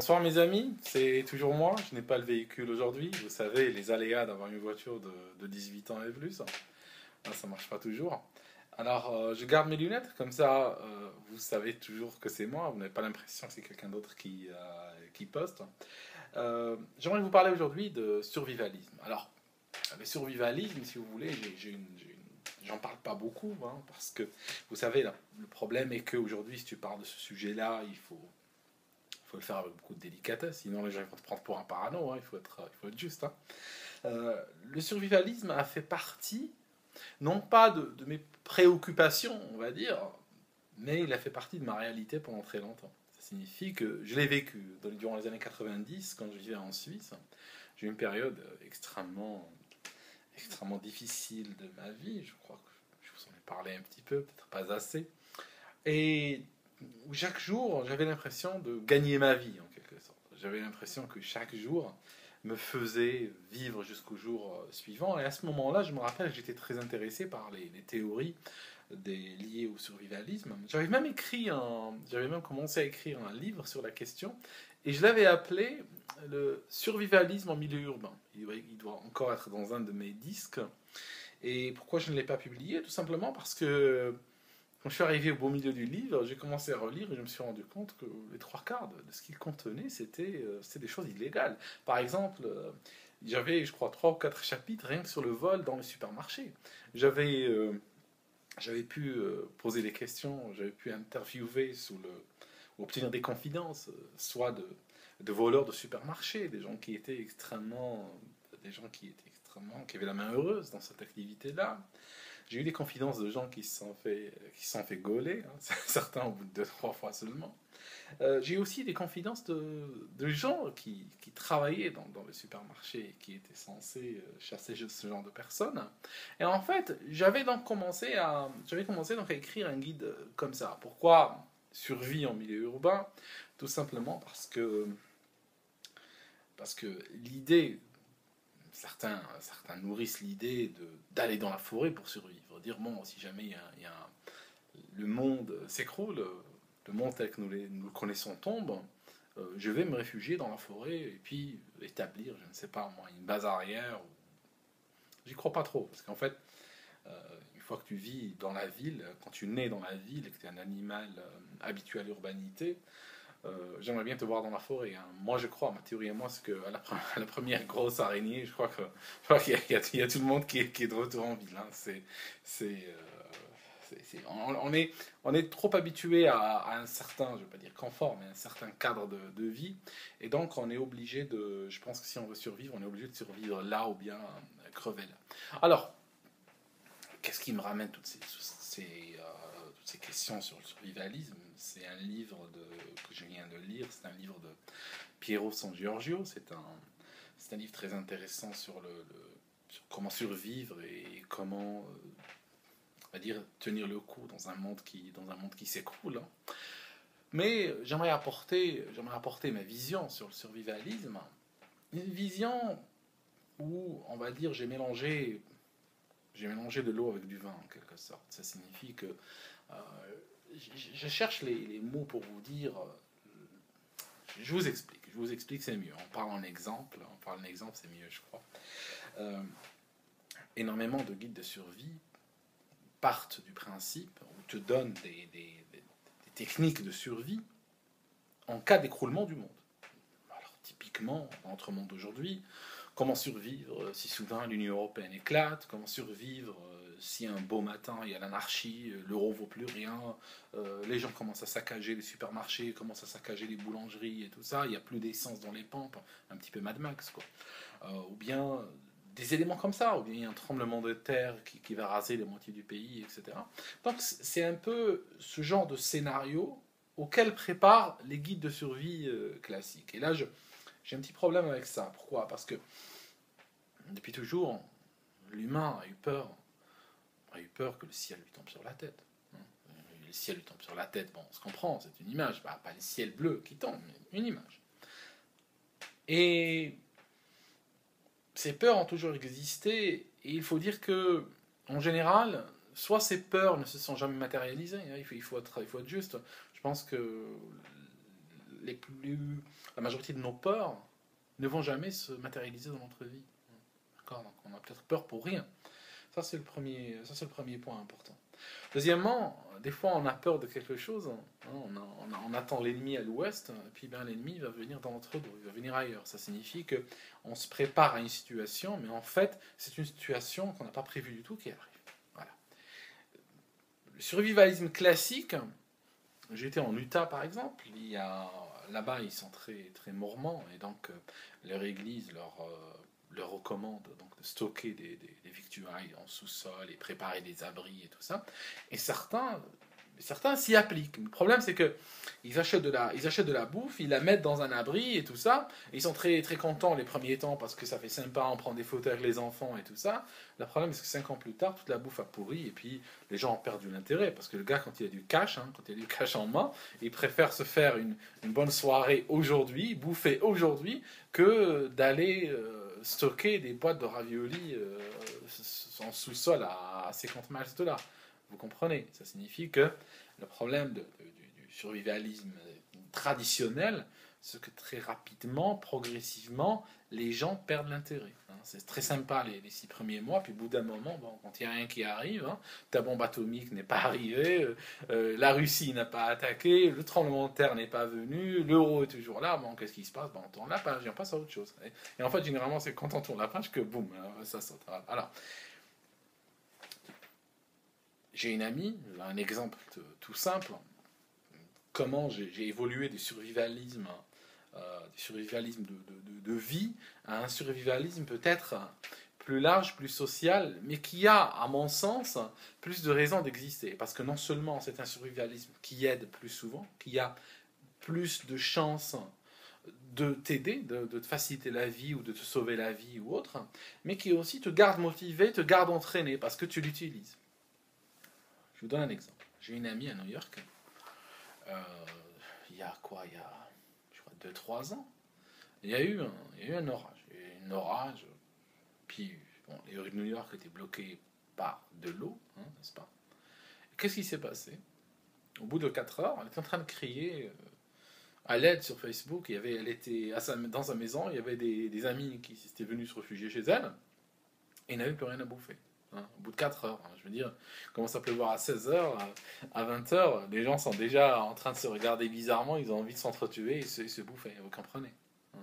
Bonsoir mes amis, c'est toujours moi, je n'ai pas le véhicule aujourd'hui. Vous savez, les aléas d'avoir une voiture de 18 ans et plus, là, ça marche pas toujours. Alors je garde mes lunettes, comme ça vous savez toujours que c'est moi, vous n'avez pas l'impression que c'est quelqu'un d'autre qui poste. J'aimerais vous parler aujourd'hui de survivalisme. Alors, le survivalisme, si vous voulez, j'en parle pas beaucoup, hein, parce que vous savez, là, le problème est qu'aujourd'hui, si tu parles de ce sujet-là, il faut le faire avec beaucoup de délicatesse, sinon les gens vont te prendre pour un parano, hein, il faut être juste. Hein. Le survivalisme a fait partie, non pas de mes préoccupations, on va dire, mais il a fait partie de ma réalité pendant très longtemps. Ça signifie que je l'ai vécu durant les années 90, quand je vivais en Suisse. J'ai eu une période extrêmement difficile de ma vie, je crois que je vous en ai parlé un petit peu, peut-être pas assez. Et où chaque jour, j'avais l'impression de gagner ma vie, en quelque sorte. J'avais l'impression que chaque jour me faisait vivre jusqu'au jour suivant. Et à ce moment-là, je me rappelle que j'étais très intéressé par les théories liées au survivalisme. J'avais même commencé à écrire un livre sur la question, et je l'avais appelé le survivalisme en milieu urbain. Il doit encore être dans un de mes disques. Et pourquoi je ne l'ai pas publié? Tout simplement parce que quand je suis arrivé au beau milieu du livre, j'ai commencé à relire et je me suis rendu compte que les trois quarts de ce qu'il contenait, c'était des choses illégales. Par exemple, j'avais, je crois, trois ou quatre chapitres rien que sur le vol dans les supermarchés. J'avais pu poser des questions, j'avais pu interviewer obtenir des confidences, soit de voleurs de supermarchés, qui avaient la main heureuse dans cette activité-là. J'ai eu des confidences de gens qui se sont fait gauler, hein, certains au bout de 2-3 fois seulement. J'ai eu aussi des confidences de gens qui travaillaient dans le supermarché et qui étaient censés chasser ce genre de personnes. Et en fait, j'avais commencé donc à écrire un guide comme ça. Pourquoi survie en milieu urbain? Tout simplement parce que l'idée, certains nourrissent l'idée d'aller dans la forêt pour survivre. Dire, bon, si jamais le monde s'écroule, le monde tel que nous le connaissons tombe, je vais me réfugier dans la forêt et puis établir, je ne sais pas moi, une base arrière. J'y crois pas trop, parce qu'en fait, une fois que tu vis dans la ville, quand tu nais dans la ville et que tu es un animal habitué à l'urbanité, j'aimerais bien te voir dans la forêt. Hein. Moi, je crois, ma théorie à moi, c'est qu'à la première grosse araignée, je crois qu'il y a tout le monde qui est de retour en ville. Hein. On est trop habitué à un certain, je ne veux pas dire confort, mais un certain cadre de vie. Et donc, on est obligé je pense que si on veut survivre, on est obligé de survivre là ou bien crever là. Alors, qu'est-ce qui me ramène toutes ces questions sur le survivalisme? C'est un livre que je viens de lire, c'est un livre de Piero San Giorgio, c'est un livre très intéressant sur comment survivre et comment on va dire, tenir le coup dans un monde qui s'écroule. Hein. Mais j'aimerais apporter ma vision sur le survivalisme, une vision où, on va dire, j'ai mélangé de l'eau avec du vin, en quelque sorte. Ça signifie que je cherche les mots pour vous dire. Je vous explique, c'est mieux. On parle en exemple, c'est mieux, je crois. Énormément de guides de survie partent du principe, ou te donnent des techniques de survie en cas d'écroulement du monde. Alors, typiquement, dans notre monde d'aujourd'hui, comment survivre si soudain l'Union européenne éclate, comment survivre si un beau matin il y a l'anarchie, l'euro vaut plus rien, les gens commencent à saccager les supermarchés, commencent à saccager les boulangeries et tout ça, il n'y a plus d'essence dans les pompes, un petit peu Mad Max quoi. Ou bien des éléments comme ça, ou bien il y a un tremblement de terre qui va raser la moitié du pays, etc. Donc c'est un peu ce genre de scénario auquel préparent les guides de survie classiques. Et là, j'ai un petit problème avec ça. Pourquoi? Parce que depuis toujours, l'humain a eu peur que le ciel lui tombe sur la tête. Le ciel lui tombe sur la tête, bon, on se comprend, c'est une image, pas le ciel bleu qui tombe, mais une image. Et ces peurs ont toujours existé, et il faut dire que, en général, soit ces peurs ne se sont jamais matérialisées, hein, il faut être juste. Je pense que la majorité de nos peurs ne vont jamais se matérialiser dans notre vie. D'accord? Donc on a peut-être peur pour rien. Ça, c'est le premier point important. Deuxièmement, des fois, on a peur de quelque chose. Hein, on attend l'ennemi à l'ouest, et puis ben, l'ennemi va venir dans notre dos, il va venir ailleurs. Ça signifie qu'on se prépare à une situation, mais en fait, c'est une situation qu'on n'a pas prévue du tout qui arrive. Voilà. Le survivalisme classique, j'étais en Utah, par exemple. Là-bas, ils sont très, très mormons, et donc leur église leur recommande donc, de stocker des victuailles en sous-sol et préparer des abris et tout ça. Et certains s'y appliquent. Le problème, c'est qu'ils achètent de la bouffe, ils la mettent dans un abri et tout ça. Et ils sont très, très contents les premiers temps parce que ça fait sympa, on prend des photos avec les enfants et tout ça. Le problème, c'est que 5 ans plus tard, toute la bouffe a pourri et puis les gens ont perdu l'intérêt. Parce que le gars, quand il a du cash, quand il a du cash en main, il préfère se faire une bonne soirée aujourd'hui, bouffer aujourd'hui, que d'aller stocker des boîtes de raviolis en sous-sol à 50 $. Vous comprenez? Ça signifie que le problème du survivalisme traditionnel, c'est que très rapidement, progressivement, les gens perdent l'intérêt. C'est très sympa les 6 premiers mois, puis au bout d'un moment, bon, quand il n'y a rien qui arrive, ta bombe atomique n'est pas arrivée, la Russie n'a pas attaqué, le tremblement de terre n'est pas venu, l'euro est toujours là, bon, qu'est-ce qui se passe? On tourne la page et on passe à autre chose. Et en fait, généralement, c'est quand on tourne la page que boum, ça saute. Alors, j'ai une amie, un exemple tout simple, comment j'ai évolué du survivalisme de vie à un survivalisme peut-être plus large, plus social, mais qui a, à mon sens, plus de raisons d'exister. Parce que non seulement c'est un survivalisme qui aide plus souvent, qui a plus de chances de t'aider, de te faciliter la vie ou de te sauver la vie ou autre, mais qui aussi te garde motivé, te garde entraîné parce que tu l'utilises. Je vous donne un exemple. J'ai une amie à New York, il y a je crois 2-3 ans, il y a eu un orage. Puis bon, les rues de New York étaient bloquées par de l'eau, n'est-ce pas? Qu'est-ce qui s'est passé? Au bout de 4 heures, elle était en train de crier à l'aide sur Facebook. Elle était dans sa maison, il y avait des amis qui étaient venus se réfugier chez elle, et ils n'avaient plus rien à bouffer. Au bout de 4 heures, je veux dire, comment ça peut voir à 16 heures, à 20 heures, les gens sont déjà en train de se regarder bizarrement, ils ont envie de s'entretuer et se bouffer, vous comprenez?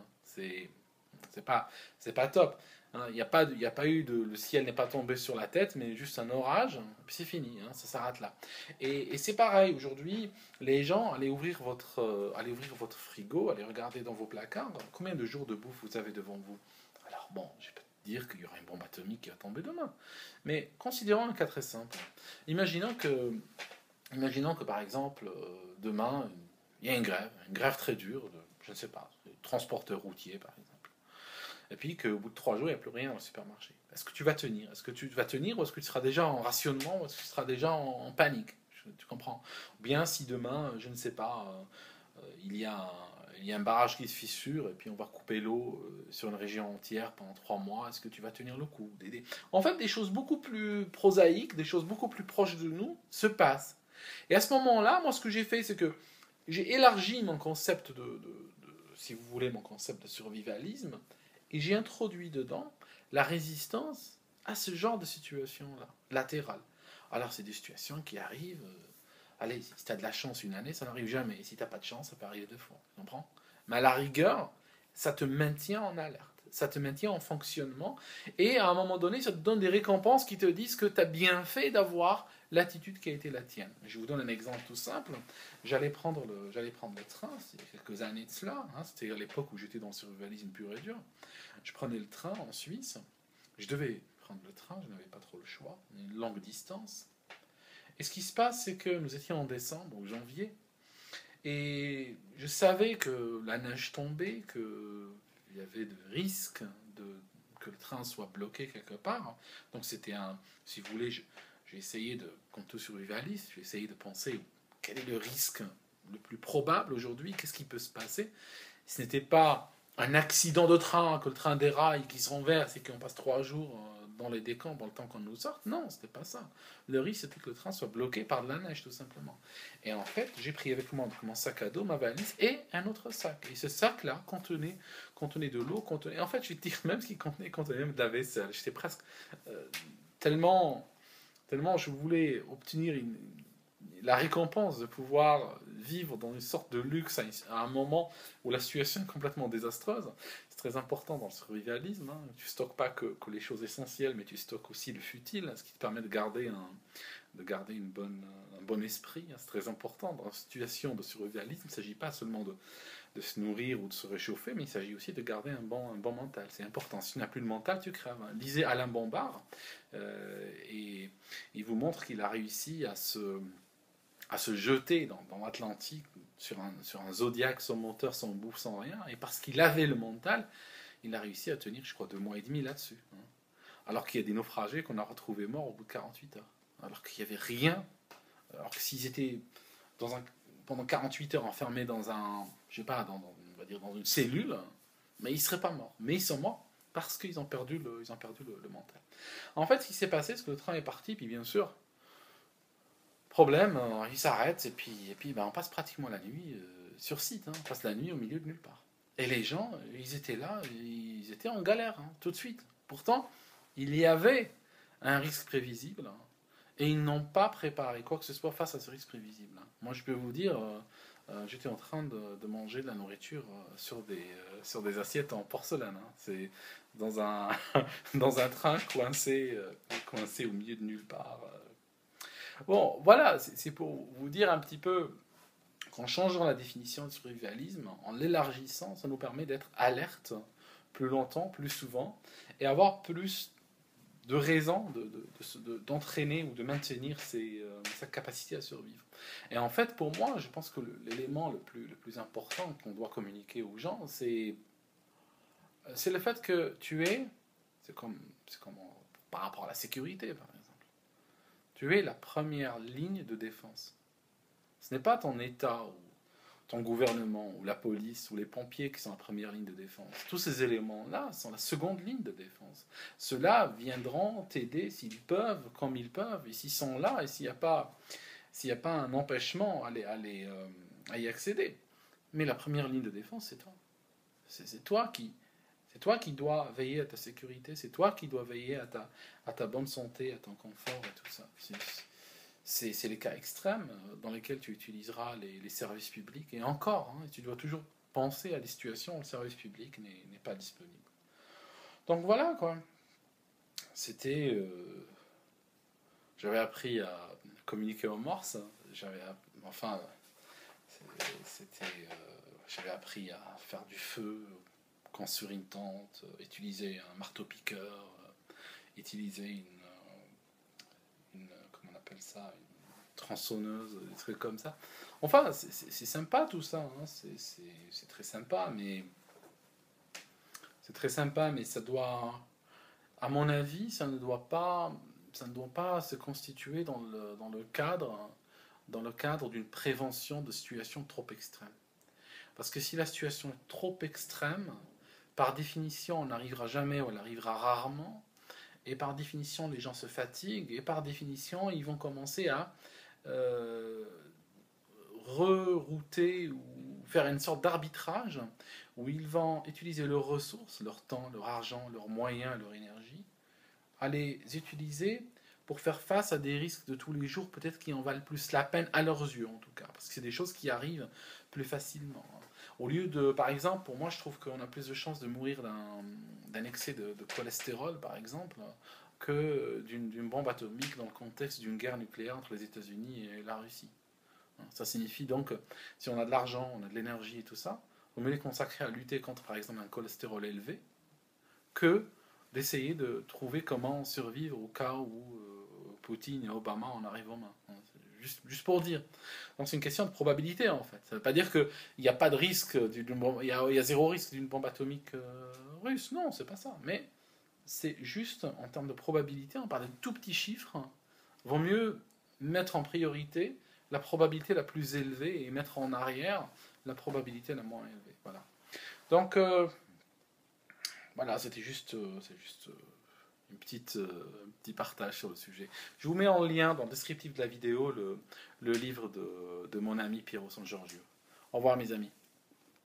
C'est pas top. Il n'y a pas eu le ciel n'est pas tombé sur la tête, mais juste un orage, puis c'est fini, ça s'arrête là. Et c'est pareil, aujourd'hui, les gens, allez ouvrir votre frigo, allez regarder dans vos placards, combien de jours de bouffe vous avez devant vous. Alors bon, je peux dire qu'il y aura une bombe atomique qui va tomber demain. Mais considérons un cas très simple. Imaginons que par exemple, demain, il y a une grève très dure, je ne sais pas, de transporteurs routiers par exemple. Et puis qu'au bout de 3 jours, il n'y a plus rien dans le supermarché. Est-ce que tu vas tenir? Est-ce que tu vas tenir ou est-ce que tu seras déjà en rationnement ou est-ce que tu seras déjà en panique? Tu comprends? Ou bien si demain, je ne sais pas, il y a un barrage qui se fissure et puis on va couper l'eau sur une région entière pendant 3 mois, est-ce que tu vas tenir le coup? En fait, des choses beaucoup plus prosaïques, des choses beaucoup plus proches de nous se passent. Et à ce moment-là, moi, ce que j'ai fait, c'est que j'ai élargi mon concept si vous voulez, mon concept de survivalisme, et j'ai introduit dedans la résistance à ce genre de situation-là, latérale. Alors, c'est des situations qui arrivent. Allez, si tu as de la chance une année, ça n'arrive jamais. Et si tu n'as pas de chance, ça peut arriver 2 fois. Tu comprends? Mais à la rigueur, ça te maintient en alerte. Ça te maintient en fonctionnement. Et à un moment donné, ça te donne des récompenses qui te disent que tu as bien fait d'avoir l'attitude qui a été la tienne. Je vous donne un exemple tout simple. J'allais prendre le train, il y a quelques années de cela. C'était à l'époque où j'étais dans le survivalisme pur et dur. Je prenais le train en Suisse. Je devais prendre le train, je n'avais pas trop le choix. Une longue distance. Et ce qui se passe, c'est que nous étions en décembre ou janvier. Et je savais que la neige tombait, qu'il y avait de risques que le train soit bloqué quelque part. Donc c'était si vous voulez, j'ai essayé comme tout survivaliste, j'ai essayé de penser quel est le risque le plus probable aujourd'hui, qu'est-ce qui peut se passer. Ce n'était pas un accident de train, que le train déraille, qu'il se renverse et qu'on passe 3 jours dans les décombres le temps qu'on nous sorte. Non, c'était pas ça. Le risque, c'était que le train soit bloqué par de la neige, tout simplement. Et en fait, j'ai pris avec moi mon sac à dos, ma valise et un autre sac. Et ce sac-là contenait de l'eau, contenait... En fait, je dire même ce qu'il contenait même de la vaisselle. J'étais presque tellement je voulais obtenir la récompense de pouvoir vivre dans une sorte de luxe à un moment où la situation est complètement désastreuse. C'est très important dans le survivalisme. Hein. Tu ne stockes pas que les choses essentielles, mais tu stockes aussi le futile, ce qui te permet de garder un bon esprit. C'est très important. Dans une situation de survivalisme, il ne s'agit pas seulement de se nourrir ou de se réchauffer, mais il s'agit aussi de garder un bon mental. C'est important. Si tu n'as plus de mental, tu crèves. Lisez Alain Bombard, et il vous montre qu'il a réussi à se jeter dans l'Atlantique sur un Zodiac sans moteur, sans bouffe, sans rien, et parce qu'il avait le mental, il a réussi à tenir, je crois, 2 mois et demi là-dessus. Hein. Alors qu'il y a des naufragés qu'on a retrouvés morts au bout de 48 heures. Alors qu'il n'y avait rien. Alors que s'ils étaient pendant 48 heures enfermés dans on va dire dans une cellule, mais ils ne seraient pas morts. Mais ils sont morts parce qu'ils ont perdu le mental. En fait, ce qui s'est passé, c'est que le train est parti, puis bien sûr, problème, il s'arrête, et puis on passe pratiquement la nuit sur site, hein, on passe la nuit au milieu de nulle part. Et les gens, ils étaient là, ils étaient en galère, hein, tout de suite. Pourtant, il y avait un risque prévisible, hein, et ils n'ont pas préparé quoi que ce soit face à ce risque prévisible. Hein. Moi, je peux vous dire, j'étais en train de manger de la nourriture sur des assiettes en porcelaine. Hein. C'est dans dans un train coincé au milieu de nulle part. Bon, voilà, c'est pour vous dire un petit peu qu'en changeant la définition du survivalisme, en l'élargissant, ça nous permet d'être alerte plus longtemps, plus souvent, et avoir plus de raisons d'entraîner ou de maintenir sa capacité à survivre. Et en fait, pour moi, je pense que l'élément le plus important qu'on doit communiquer aux gens, c'est le fait que c'est comme par rapport à la sécurité, par exemple. Tu es la première ligne de défense. Ce n'est pas ton État ou ton gouvernement ou la police ou les pompiers qui sont la première ligne de défense. Tous ces éléments-là sont la seconde ligne de défense. Ceux-là viendront t'aider s'ils peuvent, comme ils peuvent, et s'ils sont là, et s'il n'y a pas un empêchement à y accéder. Mais la première ligne de défense, c'est toi. C'est toi qui dois veiller à ta sécurité, c'est toi qui dois veiller à ta bonne santé, à ton confort et tout ça. C'est les cas extrêmes dans lesquels tu utiliseras les services publics. Et encore, hein, tu dois toujours penser à des situations où le service public n'est pas disponible. Donc voilà, quoi. J'avais appris à communiquer en morse. J'avais appris à faire du feu, construire une tente, utiliser un marteau-piqueur, utiliser comment on appelle ça, une tronçonneuse, des trucs comme ça. Enfin, c'est sympa tout ça, hein. C'est très sympa, mais ça doit, à mon avis, ça ne doit pas se constituer dans le cadre d'une prévention de situations trop extrêmes. Parce que si la situation est trop extrême, par définition, on n'arrivera jamais ou elle arrivera rarement. Et par définition, les gens se fatiguent. Et par définition, ils vont commencer à rerouter ou faire une sorte d'arbitrage où ils vont utiliser leurs ressources, leur temps, leur argent, leurs moyens, leur énergie, à les utiliser pour faire face à des risques de tous les jours, peut-être qui en valent plus la peine, à leurs yeux en tout cas, parce que c'est des choses qui arrivent plus facilement. Au lieu de, par exemple, pour moi je trouve qu'on a plus de chances de mourir d'un excès de cholestérol, par exemple, que d'une bombe atomique dans le contexte d'une guerre nucléaire entre les États-Unis et la Russie. Ça signifie donc, si on a de l'argent, on a de l'énergie et tout ça, on mieux les consacrer à lutter contre, par exemple, un cholestérol élevé, que d'essayer de trouver comment survivre au cas où Poutine et Obama en arrivent aux mains. Juste pour dire. Donc c'est une question de probabilité en fait. Ça ne veut pas dire qu'il n'y a pas de risque il y a zéro risque d'une bombe atomique russe. Non, c'est pas ça. Mais c'est juste en termes de probabilité, on parle de tout petits chiffres. Vaut mieux mettre en priorité la probabilité la plus élevée et mettre en arrière la probabilité la moins élevée. Voilà. Donc voilà, c'était juste un petit partage sur le sujet. Je vous mets en lien dans le descriptif de la vidéo le livre de mon ami Piero San Giorgio. Au revoir mes amis.